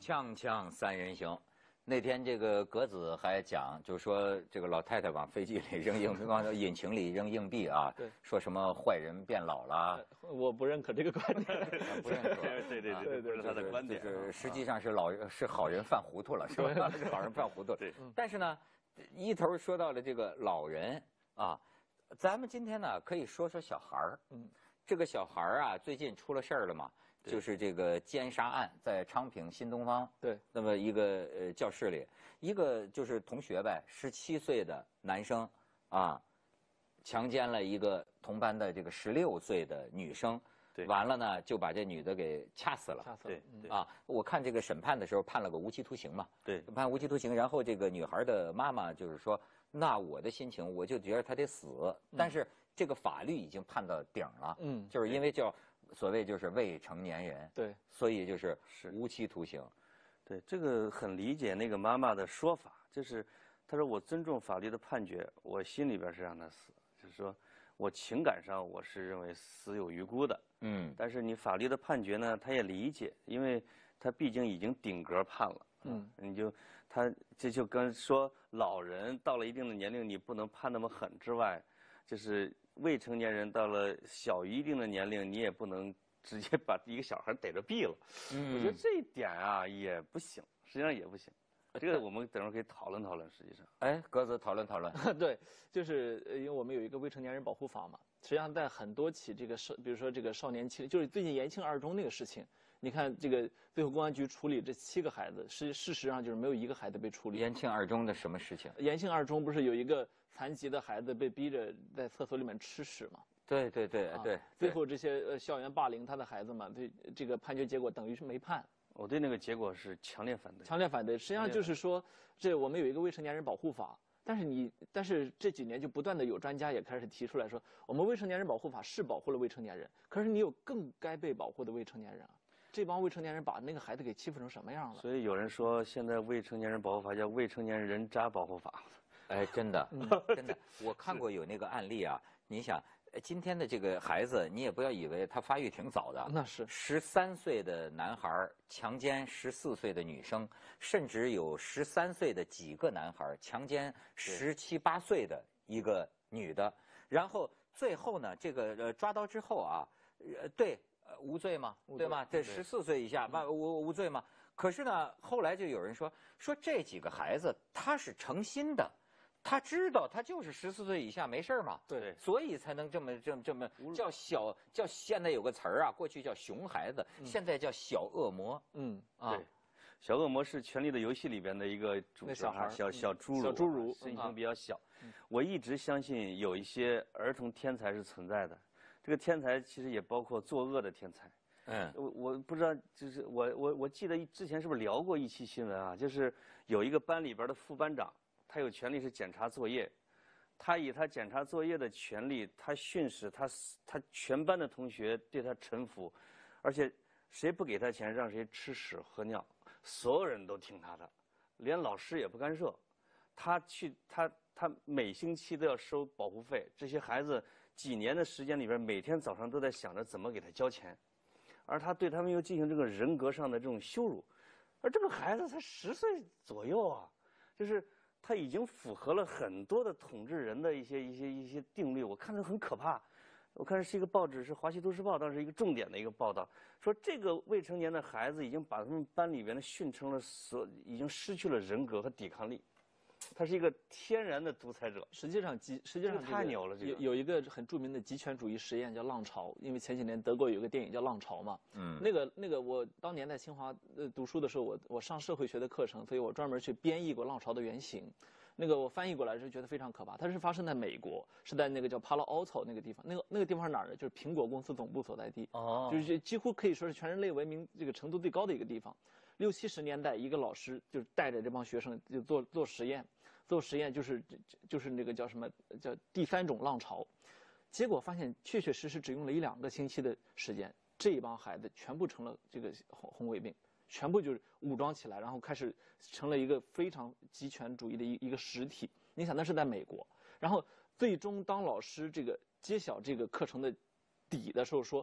锵锵三人行，那天这个格子还讲，就是说这个老太太往飞机里扔硬币，往引擎里扔硬币啊， 对， 说什么坏人变老了， 我不认可这个观点， 不认可， 对，不是他的观点， 就是实际上是好人犯糊涂了，是吧？是好人犯糊涂。 对， 但是呢，一头说到了这个老人啊，咱们今天呢可以说说小孩儿，这个小孩儿啊，最近出了事儿了嘛。就是这个奸杀案，在昌平新东方， 对， 那么一个教室里，一个就是同学呗，17岁的男生啊，强奸了一个同班的这个16岁的女生， 对， 完了呢就把这女的给掐死了， 对， 啊，我看这个审判的时候判了个无期徒刑嘛， 对， 判无期徒刑，然后这个女孩的妈妈就是说，那我的心情我就觉得她得死，但是这个法律已经判到顶了，就是因为叫。所谓就是未成年人， 对， 所以就是无期徒刑。 对，这个很理解那个妈妈的说法，就是她说我尊重法律的判决，我心里边是让他死，就是说我情感上我是认为死有余辜的，但是你法律的判决呢，他也理解，因为他毕竟已经顶格判了，这就跟说老人到了一定的年龄，你不能判那么狠之外，就是未成年人到了小于一定的年龄，你也不能直接把一个小孩逮着毙了。我觉得这一点啊也不行，实际上也不行。这个我们等会儿可以讨论讨论。实际上， 哎，格子讨论讨论。 对，就是因为我们有一个未成年人保护法嘛，实际上在很多起这个比如说这个少年期，就是最近延庆二中那个事情，你看这个最后公安局处理这7个孩子，事实上就是没有一个孩子被处理。 延庆二中的什么事情？ 延庆二中不是有一个残疾的孩子被逼着在厕所里面吃屎吗？ 对， 最后这些校园霸凌他的孩子嘛，对这个判决结果等于是没判。 我对那个结果是强烈反对。 强烈反对，实际上就是说，我们有一个未成年人保护法，但是这几年就不断的有专家也开始提出来说，我们未成年人保护法是保护了未成年人，可是你有更该被保护的未成年人啊。这帮未成年人把那个孩子给欺负成什么样了？ 所以有人说，现在未成年人保护法叫未成年人渣保护法。 哎，真的，真的，我看过有那个案例啊。你想，今天的这个孩子，你也不要以为他发育挺早的， 那是 13岁的男孩强奸14岁的女生，甚至有13岁的几个男孩强奸17、18岁的一个女的，然后最后呢，这个抓到之后啊，对。无罪吗？对吗？这14岁以下，无罪吗？可是呢，后来就有人说这几个孩子他是诚心的，他知道他就是14岁以下没事嘛， 对， 所以才能这么叫现在有个词儿啊，过去叫熊孩子，现在叫小恶魔。 对，小恶魔是《权力的游戏》里边的一个主角，小侏儒，身形比较小。我一直相信有一些儿童天才是存在的。这个天才其实也包括作恶的天才。我不知道，就是我记得之前是不是聊过一期新闻啊？就是有一个班里边的副班长，他有权利是检查作业，他以他检查作业的权利，他训使他全班的同学对他臣服，而且谁不给他钱，让谁吃屎喝尿，所有人都听他的，连老师也不干涉。他每星期都要收保护费，这些孩子几年的时间里边，每天早上都在想着怎么给他交钱，而他对他们又进行这个人格上的这种羞辱，而这个孩子才10岁左右啊，就是他已经符合了很多的统治人的一些定律，我看着很可怕。我看是一个报纸，是《华西都市报》，当时一个重点的一个报道，说这个未成年的孩子已经把他们班里边的训成了已经失去了人格和抵抗力。他是一个天然的独裁者。 实际上太牛了。 有一个很著名的极权主义实验叫浪潮，因为前几年德国有一个电影叫《浪潮》嘛。那个我当年在清华读书的时候，我上社会学的课程，所以我专门去编译过浪潮的原型。那个我翻译过来是觉得非常可怕。它是发生在美国，是在那个叫 Palo Alto 那个地方。那个地方是哪儿呢？就是苹果公司总部所在地。就是几乎可以说是全人类文明这个程度最高的一个地方。60、70年代，一个老师就是带着这帮学生就做实验，就是那个叫什么叫第3种浪潮，结果发现确实只用了1、2个星期的时间，这一帮孩子全部成了这个红卫兵，全部就是武装起来，然后开始成了一个非常极权主义的一个实体。你想那是在美国，然后最终当老师这个揭晓这个课程的底的时候说，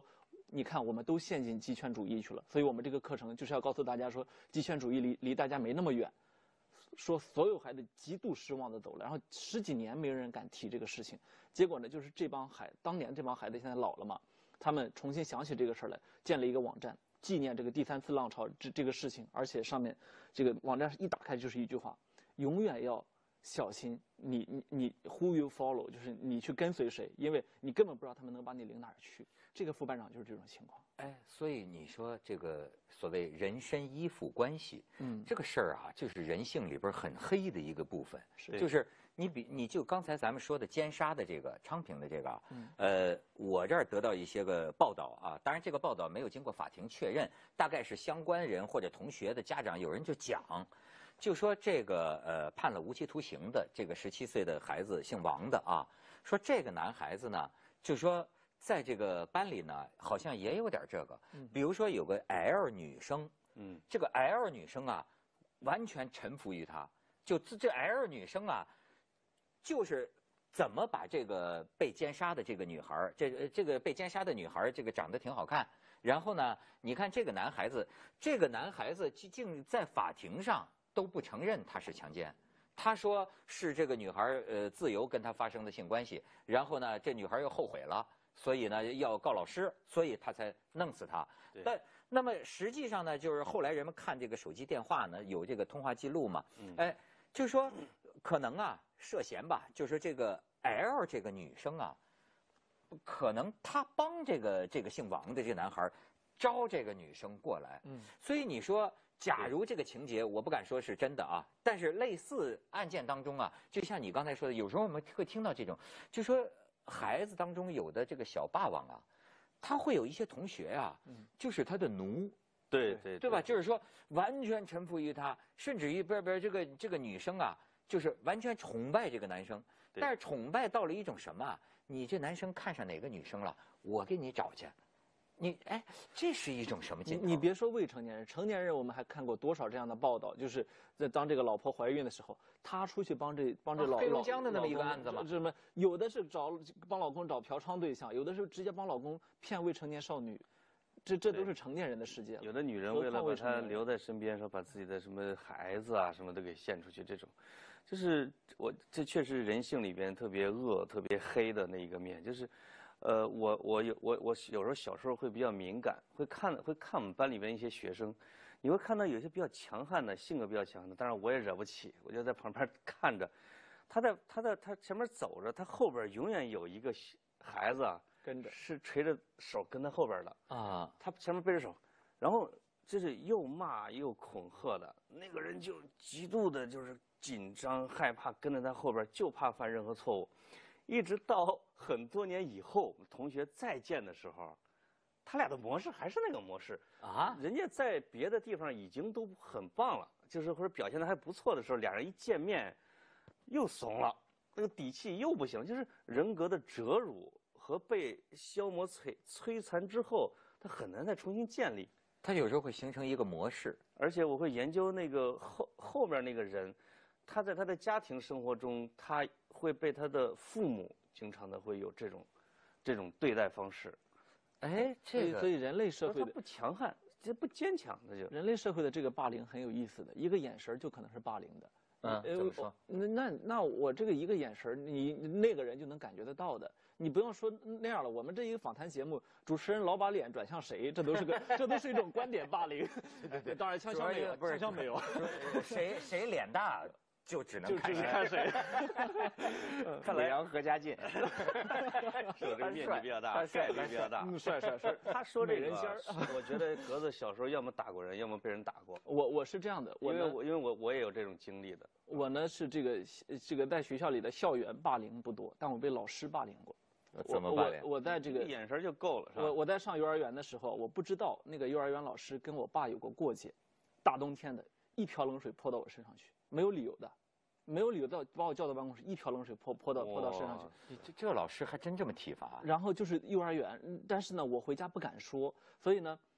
你看我们都陷进极权主义去了，所以我们这个课程就是要告诉大家说，极权主义离大家没那么远。说所有孩子极度失望的走了，然后10几年没有人敢提这个事情，结果呢，就是当年这帮孩子现在老了嘛，他们重新想起这个事儿来，建了一个网站，纪念这个第3次浪潮这个事情，而且上面这个网站一打开就是一句话：永远要小心你 who you follow， 就是你去跟随谁，因为你根本不知道他们能把你领哪儿去。这个副班长就是这种情况。 哎，所以你说这个所谓人身依附关系，这个事儿啊，就是人性里边很黑的一个部分。就是你就刚才咱们说的奸杀的这个昌平的这个，我这儿得到一些个报道啊，当然这个报道没有经过法庭确认，大概是相关人或者同学的家长有人就讲，就说这个判了无期徒刑的这个17岁的孩子姓王的啊，说这个男孩子呢，就说。在这个班里呢，好像也有点这个，比如说有个 L 女生，这个 L 女生啊，完全臣服于他，就这 L 女生啊，就是怎么把这个被奸杀的这个女孩，这个被奸杀的女孩，这个长得挺好看，然后呢，你看这个男孩子竟在法庭上都不承认他是强奸。他说是这个女孩自由跟他发生的性关系，然后呢，这女孩又后悔了。所以呢，要告老师，所以他才弄死他。但那么实际上呢，就是后来人们看这个手机电话呢，有这个通话记录嘛，就说可能啊涉嫌吧，就是这个 L 这个女生啊，可能她帮这个姓王的这个男孩招这个女生过来。所以你说，假如这个情节，我不敢说是真的啊，但是类似案件当中啊，就像你刚才说的，有时候我们会听到这种，就说。孩子当中有的这个小霸王啊，他会有一些同学啊，就是他的奴，对吧？就是说完全臣服于他，甚至于这个女生啊，就是完全崇拜这个男生。但是崇拜到了一种什么啊？你这男生看上哪个女生了，我给你找去。这是一种什么劲头？ 你别说未成年人，成年人我们还看过多少这样的报道，就是在当这个老婆怀孕的时候，他出去帮这黑龙江的那么一个案子嘛， 什么有的是帮老公找嫖娼对象，有的是直接帮老公骗未成年少女，这都是成年人的世界了。 有的女人为了把他留在身边，说把自己的什么孩子啊什么都给献出去，这种，就是这确实人性里边特别恶、特别黑的那一个面，就是。我有时候小时候会比较敏感，会看我们班里边一些学生，你会看到有些比较强悍的，性格比较强悍的，当然我也惹不起，我就在旁边看着，他前面走着，他后边永远有一个孩子啊跟着， 是垂着手跟他后边的啊， 他前面背着手，然后就是又骂又恐吓的那个人就极度的就是紧张害怕，跟着他后边就怕犯任何错误。一直到很多年以后，同学再见的时候，他俩的模式还是那个模式啊。人家在别的地方已经都很棒了，就是或者表现的还不错的时候，俩人一见面又怂了，那个底气又不行，就是人格的折辱和被消磨摧残之后，他很难再重新建立。 他有时候会形成一个模式， 而且我会研究那个后面那个人。他在他的家庭生活中，他会被他的父母经常的会有这种对待方式。 所以人类社会的不强悍，这不坚强，那就人类社会的这个霸凌很有意思的，一个眼神就可能是霸凌的。 怎么说？ 那我这个一个眼神，你那个人就能感觉得到的。你不用说那样了，我们这一个访谈节目，主持人老把脸转向谁，这都是一种观点霸凌。 对， 当然枪枪没有，枪枪没有。 谁脸大？就只能看谁， 看来杨何家劲， 是我这个面积比较大，概率比较大， 帅。 他说这个，我觉得格子小时候要么打过人，要么被人打过。 我是这样的， 因为我也有这种经历的。 我呢是这个在学校里的校园霸凌不多，但我被老师霸凌过。 怎么霸凌？ 我在这个眼神就够了，是吧？ 我在上幼儿园的时候，我不知道那个幼儿园老师跟我爸有过过节，大冬天的，一瓢冷水泼到我身上去。没有理由的，把我叫到办公室，一瓢冷水泼到身上去。这老师还真这么体罚？ 然后就是幼儿园，但是呢，我回家不敢说，所以呢，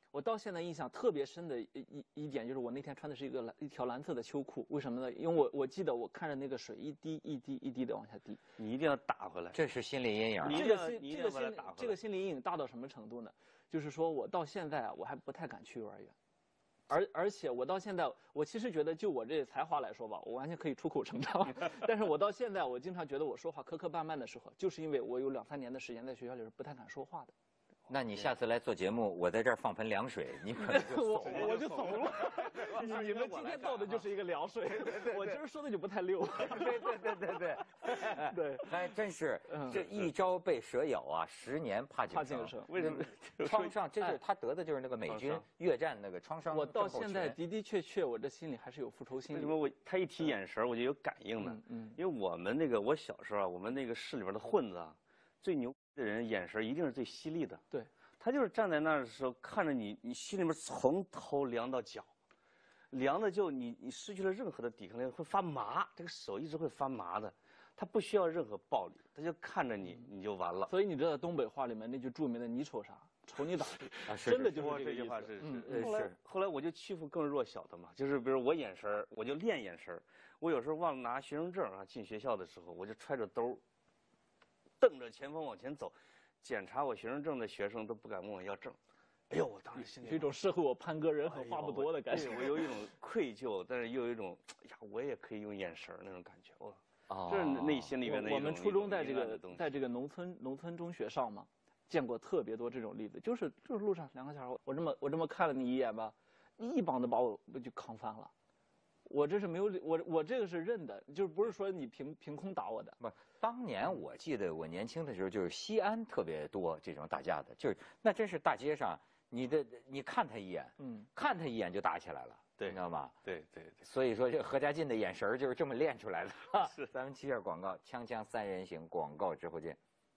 我到现在印象特别深的一点就是我那天穿的是一条蓝色的秋裤，为什么呢？因为我记得我看着那个水一滴一滴一滴的往下滴， 你一定要打回来， 这是心理阴影。 这个心理阴影大到什么程度呢？就是说我到现在啊，我还不太敢去幼儿园。而且我到现在，我其实觉得就我这才华来说吧，我完全可以出口成章。但是我到现在，我经常觉得我说话磕磕绊绊的时候，就是因为我有2、3年的时间在学校里是不太敢说话的。 那你下次来做节目，我在这儿放盆凉水，你可能我就怂了。你们今天倒的就是一个凉水，我今儿说的就不太溜。 对，还真是这一朝被蛇咬啊，10年怕井绳。 为什么？ 创伤，这就是他得的就是那个美军越战那个创伤。 我到现在的确，我这心里还是有复仇心理。 为什么他一提眼神我就有感应呢？因为我们我小时候啊，我们那个市里边的混子啊，最牛的人眼神一定是最犀利的。 对， 他就是站在那儿的时候看着你，你心里面从头凉到脚，凉的就你失去了任何的抵抗力，会发麻，这个手一直会发麻的。他不需要任何暴力，他就看着你，你就完了。 所以你知道东北话里面那句著名的"你瞅啥？瞅你咋地"，真的就是这句话是。 是。 后来我就欺负更弱小的嘛，就是比如我眼神，我就练眼神。我有时候忘了拿学生证啊，进学校的时候我就揣着兜，瞪着前方往前走，检查我学生证的学生都不敢问我要证。哎呦，我当时心里有一种社会我潘哥人狠话不多的感觉。 我有一种愧疚，但是又有一种呀，我也可以用眼神那种感觉。这是内心里面的一种。 我们初中在这个农村中学上嘛，见过特别多这种例子，就是路上2个小孩，我这么看了你一眼吧，一膀子把我就扛翻了。我这是没有我这个是认的，就是不是说你凭空打我的。 不，当年我记得我年轻的时候，就是西安特别多这种打架的，就是那真是大街上，你看他一眼，看他一眼就打起来了。 对， 你知道吗？ 对。 所以说，这何家劲的眼神就是这么练出来的。 是， 咱们接下广告，锵锵3人行，广告之后见。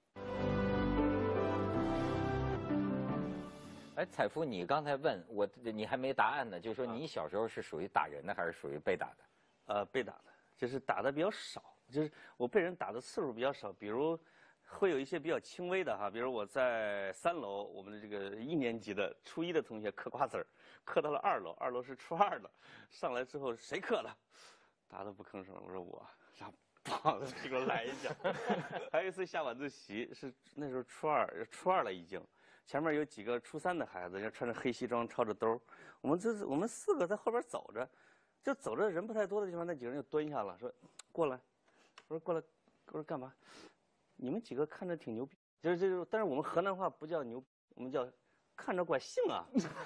哎，采夫，你刚才问我，你还没答案呢，就是说你小时候是属于打人的，还是属于被打的？ 被打的，就是打的比较少，就是我被人打的次数比较少，比如。会有一些比较轻微的哈，比如我在3楼，我们的这个1年级的初1的同学嗑瓜子儿，嗑到了2楼，2楼是初2的，上来之后谁嗑的？打得不吭声，我说我，然后砰就给我来一脚。还有一次下晚自习，是那时候初二了已经，前面有几个初3的孩子，穿着黑西装，抄着兜，我们4个在后边走着，就走着人不太多的地方，那几个人就蹲下了，说过来，我说过来，我说干嘛？你们几个看着挺牛逼，就是，但是我们河南话不叫牛逼，我们叫看着怪性啊。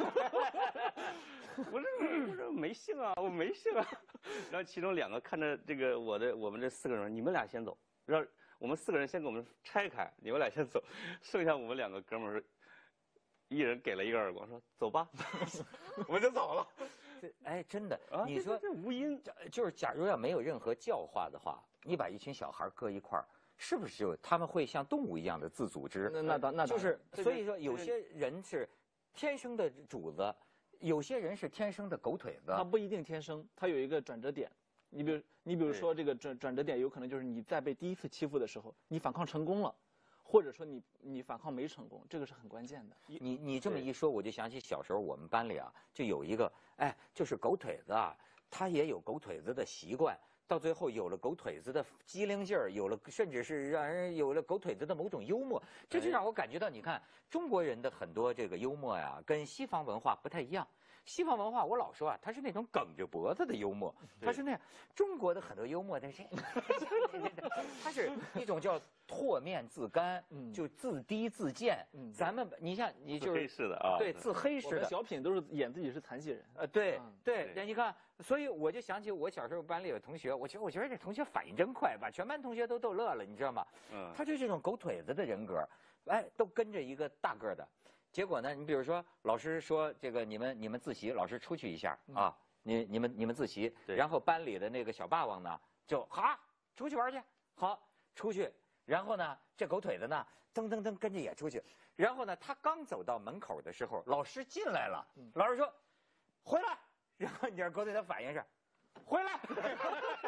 我说没性啊，我没性啊。然后其中2个看着这个我们这4个人，你们俩先走，让我们4个人先给我们拆开，你们俩先走，剩下我们2个哥们儿，一人给了一个耳光，说走吧，我们就走了。 哎，真的，你说这无因， 就是假如要没有任何教化的话，你把一群小孩搁一块儿。是不是就他们会像动物一样的自组织？ 那就是，所以说有些人是天生的主子，有些人是天生的狗腿子。 他不一定天生，他有一个转折点。你比如说这个转折点，有可能就是你在被第1次欺负的时候，你反抗成功了，或者说你反抗没成功，这个是很关键的。 你这么一说，我就想起小时候我们班里啊，就有一个，就是狗腿子啊，他也有狗腿子的习惯。到最后有了狗腿子的机灵劲儿，甚至是让人有了狗腿子的某种幽默，这就让我感觉到，你看中国人的很多这个幽默呀，跟西方文化不太一样。西方文化我老说啊，它是那种梗着脖子的幽默，它是那样。中国的很多幽默，但是它是一种叫唾面自干，就自低自贱。咱们你像你就是自黑式的啊， 对，自黑式的。 小品都是演自己是残疾人。 对，你看，所以我就想起我小时候班里有同学，我觉得这同学反应真快，把全班同学都逗乐了，你知道吗？他就这种狗腿子的人格，都跟着一个大个的。结果呢，你比如说老师说这个你们自习，老师出去一下啊，你们自习，然后班里的那个小霸王呢就好出去玩去，好出去，然后呢这狗腿子呢噔噔噔跟着也出去，然后呢他刚走到门口的时候，老师进来了，老师说回来，然后你这狗腿子反应是回来，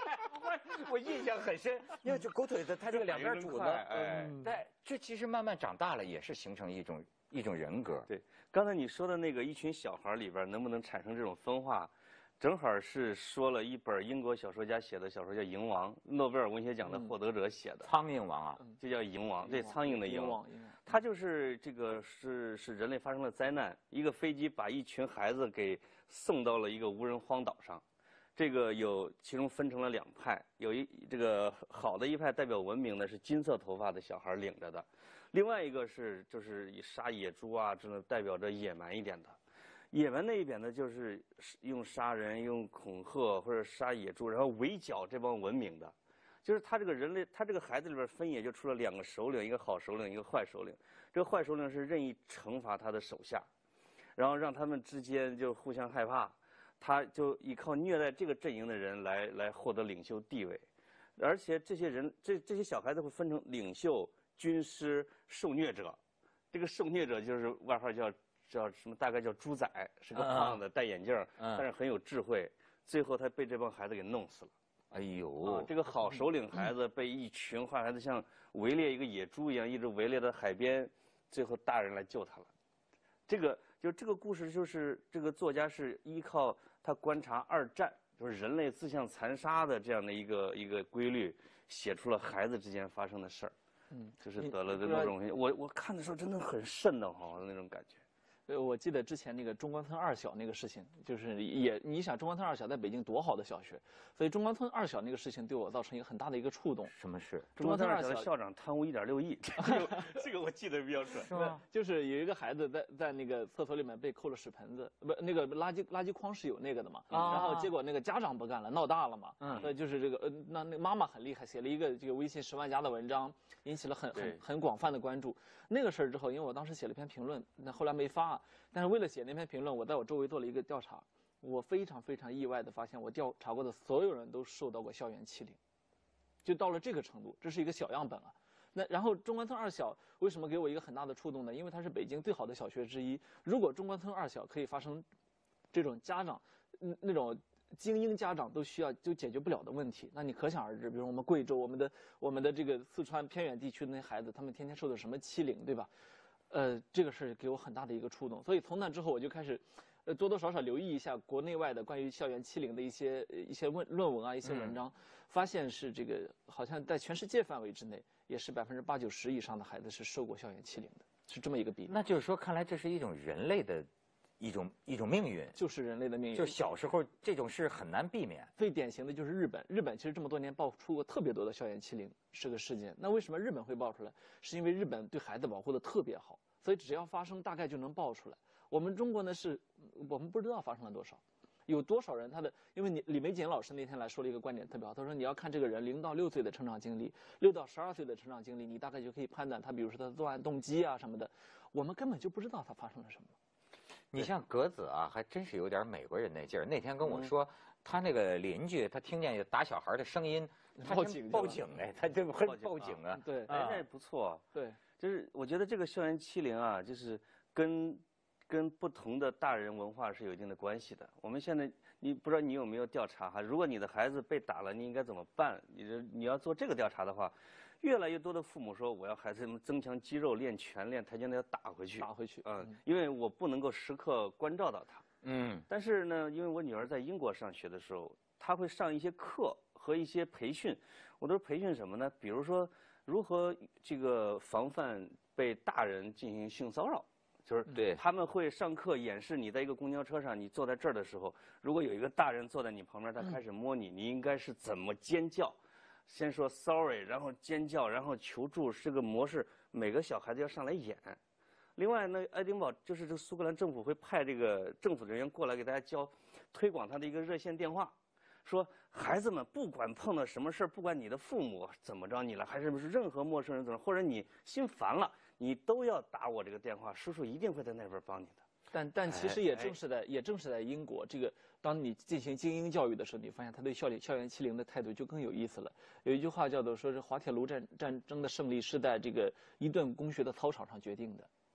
我印象很深，因为这狗腿子它这个两边主子，对，这其实慢慢长大了也是形成一种人格。 对，刚才你说的那个一群小孩里边能不能产生这种分化？正好是说了一本英国小说家写的小说叫《蝇王》，诺贝尔文学奖的获得者写的。 苍蝇王啊， 就叫蝇王，对，苍蝇的蝇王。它就是这个是人类发生了灾难，一个飞机把一群孩子给送到了一个无人荒岛上。这个其中分成了两派，这个好的一派代表文明的是金色头发的小孩领着的，另外一个就是以杀野猪啊，这种代表着野蛮一点的。野蛮那一边呢，就是用杀人、用恐吓或者杀野猪，然后围剿这帮文明的。就是他这个人类，他这个孩子里边分野就出了两个首领，一个好首领，一个坏首领。这个坏首领是任意惩罚他的手下，然后让他们之间就互相害怕，他就依靠虐待这个阵营的人来获得领袖地位。而且这些人，这些小孩子会分成领袖、军师、受虐者。这个受虐者就是外号叫什么？大概叫猪仔，是个胖子，戴眼镜，但是很有智慧。最后他被这帮孩子给弄死了。 哎呦， 这个好首领孩子被一群坏孩子像围猎一个野猪一样，一直围猎到海边，最后大人来救他了。这个故事就是这个作家是依靠他观察二战，就是人类自相残杀的这样的一个规律，写出了孩子之间发生的事儿。就是得了诺贝尔文学奖。我看的时候真的很瘆得慌的那种感觉。 我记得之前那个中关村二小那个事情，就是你想中关村二小在北京多好的小学，所以中关村二小那个事情对我造成一个很大的一个触动。 什么事？ 中关村二小的校长贪污1.6亿，这个我记得比较准。 是吗？ 就是有一个孩子在那个厕所里面被扣了屎盆子，不，那个垃圾筐是有那个的嘛，然后结果那个家长不干了，闹大了嘛。就是这个那妈妈很厉害，写了一个这个微信10万加的文章，引起了很广泛的关注。那个事儿之后，因为我当时写了一篇评论，那后来没发。但是为了写那篇评论，我在我周围做了一个调查，我非常非常意外的发现，我调查过的所有人都受到过校园欺凌，就到了这个程度，这是一个小样本了。那然后中关村二小为什么给我一个很大的触动呢？因为它是北京最好的小学之一。如果中关村二小可以发生这种家长那种精英家长都解决不了的问题，那你可想而知，比如我们贵州、我们的这个四川偏远地区的那些孩子，他们天天受的什么欺凌，对吧？这个是给我很大的一个触动，所以从那之后我就开始，多多少少留意一下国内外的关于校园欺凌的一些论文啊，一些文章，发现是这个好像在全世界范围之内，也是80%、90%以上的孩子是受过校园欺凌的，是这么一个比例。 那就是说，看来这是一种人类的一种命运， 就是人类的命运。 就小时候这种事很难避免。 最典型的就是日本，日本其实这么多年爆出过特别多的校园欺凌这个事件。那为什么日本会爆出来？是因为日本对孩子保护的特别好，所以只要发生大概就能爆出来。我们中国呢我们不知道发生了多少，有多少人因为李玫瑾老师那天来说了一个观点特别好，他说你要看这个人0到6岁的成长经历，6到12岁的成长经历，你大概就可以判断他，比如说他的作案动机啊什么的，我们根本就不知道他发生了什么。 你像格子啊，还真是有点美国人那劲儿。那天跟我说，他那个邻居，他听见有打小孩的声音，他报警哎，他就会报警啊。 对， 那也不错。 对， 就是我觉得这个校园欺凌啊，就是跟不同的大人文化是有一定的关系的。我们现在你不知道你有没有调查哈？如果你的孩子被打了，你应该怎么办？你要做这个调查的话。越来越多的父母说，我要孩子们增强肌肉、练拳、练跆拳道，要打回去。因为我不能够时刻关照到他。但是呢，因为我女儿在英国上学的时候，她会上一些课和一些培训。我都是培训什么呢？比如说如何这个防范被大人进行性骚扰。就是对他们会上课演示，你在一个公交车上，你坐在这儿的时候，如果有一个大人坐在你旁边，他开始摸你，你应该是怎么尖叫。先说 sorry， 然后尖叫，然后求助，这个模式每个小孩子要上来演。另外呢，爱丁堡就是这个苏格兰政府会派这个政府人员过来给大家推广他的一个热线电话，说孩子们不管碰到什么事儿，不管你的父母怎么着你了，还是任何陌生人怎么，或者你心烦了，你都要打我这个电话，叔叔一定会在那边帮你的。 但其实也正是在英国，这个当你进行精英教育的时候，你发现他对校园欺凌的态度就更有意思了。有一句话叫做说是滑铁卢战争的胜利是在这个伊顿公学的操场上决定的。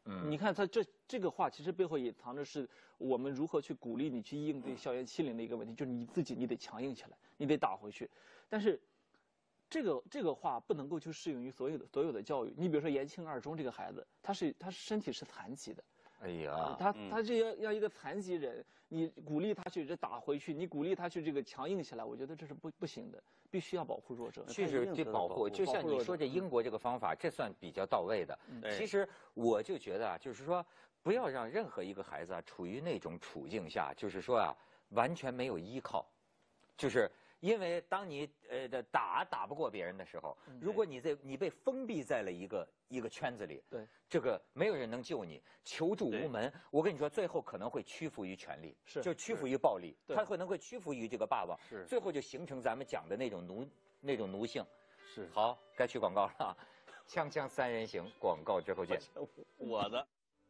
你看他这个话其实背后也藏着是我们如何去鼓励你去应对校园欺凌的一个问题，就是你自己你得强硬起来，你得打回去。但是这个话不能够去适用于所有的教育。你比如说延庆二中这个孩子，他身体是残疾的。 哎呀， 他这要一个残疾人，你鼓励他去这打回去，你鼓励他去这个强硬起来，我觉得这是不行的，必须要保护弱者。 确实，这保护，就像你说这英国这个方法，这算比较到位的。其实我就觉得啊，就是说，不要让任何一个孩子啊处于那种处境下，就是说啊，完全没有依靠，就是。因为当你打不过别人的时候，如果你被封闭在了一个圈子里， 对， 这个没有人能救你，求助无门。我跟你说，最后可能会屈服于权力，就屈服于暴力，他可能会屈服于这个霸王，最后就形成咱们讲的那种奴性。 是。 好，该去广告了，锵锵三人行，广告之后见。 我的。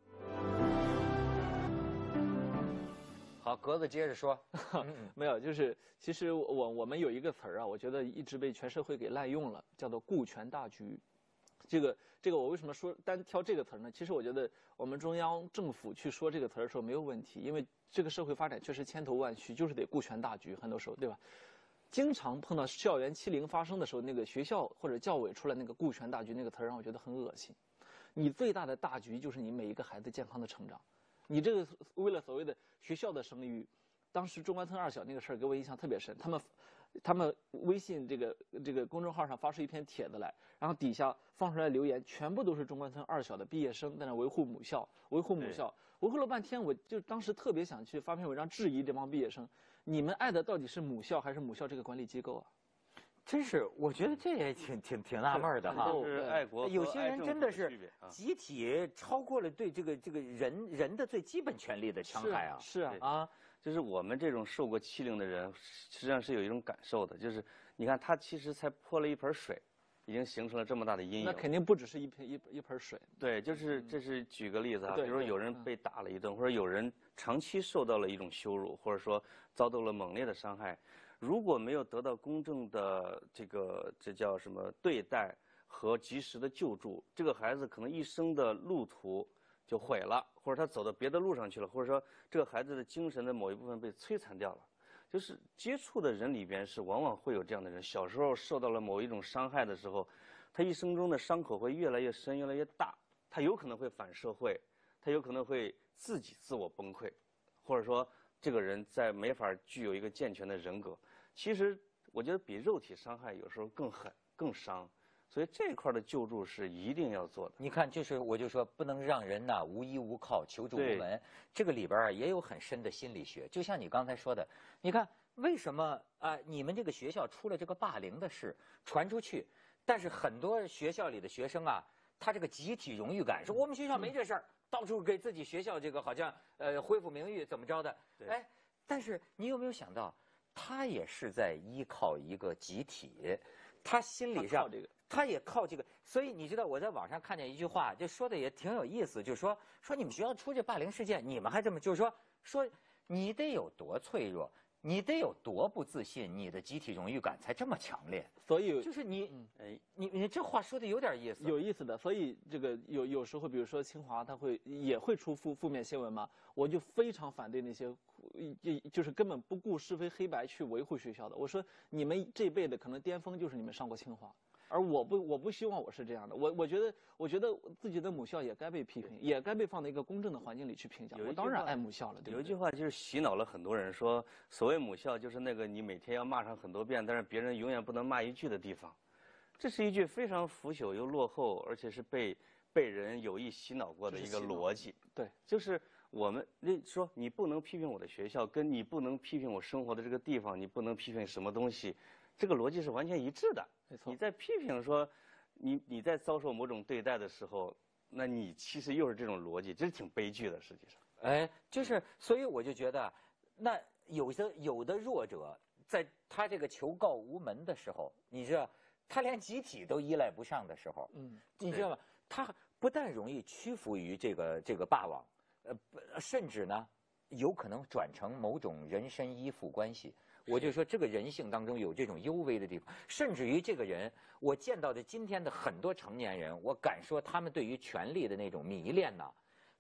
好，格子接着说。 没有，就是其实我们有一个词儿啊，我觉得一直被全社会给滥用了，叫做顾全大局。这个我为什么说单挑这个词儿呢？其实我觉得我们中央政府去说这个词儿的时候没有问题，因为这个社会发展确实千头万绪，就是得顾全大局，很多时候，对吧？经常碰到校园欺凌发生的时候，那个学校或者教委出来那个顾全大局那个词儿，让我觉得很恶心。你最大的大局就是你每一个孩子健康的成长。你这个为了所谓的学校的声誉，当时中关村二小那个事儿给我印象特别深。他们微信这个公众号上发出一篇帖子来，然后底下放出来留言，全部都是中关村二小的毕业生在那维护母校，维护了半天，我就当时特别想去发篇文章质疑这帮毕业生，你们爱的到底是母校还是母校这个管理机构啊？ 真是，我觉得这也挺纳闷的哈。 就是爱国， 有些人真的是集体超过了对这个人的最基本权利的戕害啊。 是啊， 就是我们这种受过欺凌的人，实际上是有一种感受的，就是你看他其实才泼了一盆水，已经形成了这么大的阴影。 那肯定不只是一盆水。 对，就是这是举个例子啊，比如说有人被打了一顿，或者有人长期受到了一种羞辱，或者说遭到了猛烈的伤害。如果没有得到公正的这叫什么对待和及时的救助，这个孩子可能一生的路途就毁了，或者他走到别的路上去了，或者说这个孩子的精神的某一部分被摧残掉了。就是接触的人里边是往往会有这样的人，小时候受到了某一种伤害的时候，他一生中的伤口会越来越深，越来越大，他有可能会反社会，他有可能会自我崩溃，或者说这个人在没法具有一个健全的人格。其实我觉得比肉体伤害有时候更狠更伤，所以这一块的救助是一定要做的。 你看，我就说不能让人呐无依无靠、求助无门。这个里边啊也有很深的心理学。就像你刚才说的，你看为什么啊？你们这个学校出了这个霸凌的事传出去，但是很多学校里的学生啊，他这个集体荣誉感，说我们学校没这事儿，到处给自己学校这个好像恢复名誉怎么着的。哎，但是你有没有想到？他也是在依靠一个集体，他心理上他也靠这个，所以你知道我在网上看见一句话，就说的也挺有意思，就说你们学校出这霸凌事件，你们还这么，就是说你得有多脆弱，你得有多不自信，你的集体荣誉感才这么强烈。 所以就是你这话说的有点意思， 有意思的。所以这个有时候，比如说清华，它也会出负面新闻嘛，我就非常反对那些就是根本不顾是非黑白去维护学校的。我说你们这辈子可能巅峰就是你们上过清华。而我不希望我是这样的，我觉得自己的母校也该被批评，也该被放在一个公正的环境里去评价。我当然爱母校了，对不对？ 有一句话就是洗脑了很多人，说所谓母校就是那个你每天要骂上很多遍，但是别人永远不能骂一句的地方。这是一句非常腐朽又落后，而且是被人有意洗脑过的一个逻辑。 对， 就是我们说你不能批评我的学校，跟你不能批评我生活的这个地方，你不能批评什么东西，这个逻辑是完全一致的。 没错。 你在批评说你在遭受某种对待的时候，那你其实又是这种逻辑，这是挺悲剧的，实际上。 哎，就是所以我就觉得，那有的弱者在他这个求告无门的时候，你知道，他连集体都依赖不上的时候，你知道吗？他不但容易屈服于这个霸王，甚至呢，有可能转成某种人身依附关系。我就说这个人性当中有这种幽微的地方，甚至于这个人，我见到的今天的很多成年人，我敢说他们对于权力的那种迷恋呢，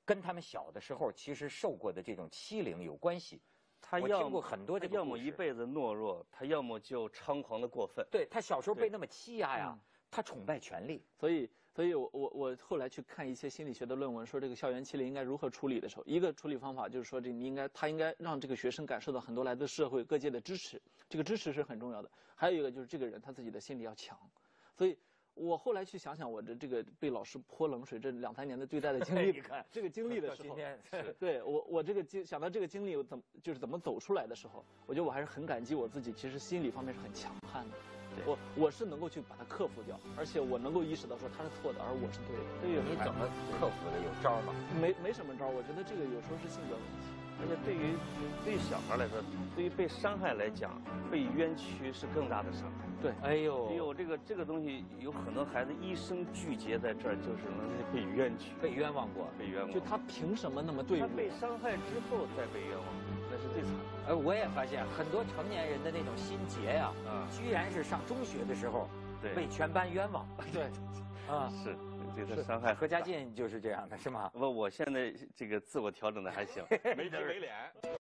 跟他们小的时候其实受过的这种欺凌有关系。我听过很多这个故事。 要么一辈子懦弱，他要么就猖狂的过分。 对，他小时候被那么欺压呀，他崇拜权力。 所以我后来去看一些心理学的论文，说这个校园欺凌应该如何处理的时候，一个处理方法就是说，他应该让这个学生感受到很多来自社会各界的支持，这个支持是很重要的。还有一个就是这个人他自己的心理要强。所以我后来去想想我的这个被老师泼冷水这2、3年的对待的经历， 你看这个经历的时候，对我这个想到这个经历怎么走出来的时候，我觉得我还是很感激我自己，其实心理方面是很强悍的。我是能够去把它克服掉，而且我能够意识到说他是错的，而我是对的。 对，你怎么克服的？有招吗？ 没什么招，我觉得这个有时候是性格问题。 而且对于小孩来说，对于被伤害来讲，被冤屈是更大的伤害。 对， 哎呦， 这个东西，有很多孩子一生聚结在这儿，就是被冤屈、 被冤枉过， 被冤枉。 就他凭什么那么对我？ 他被伤害之后再被冤枉，那是最惨的。 我也发现很多成年人的那种心结呀，居然是上中学的时候被全班冤枉。 对， 是。这个伤害。 何家劲就是这样的，是吗？ 不，我现在这个自我调整的还行， 没皮没脸。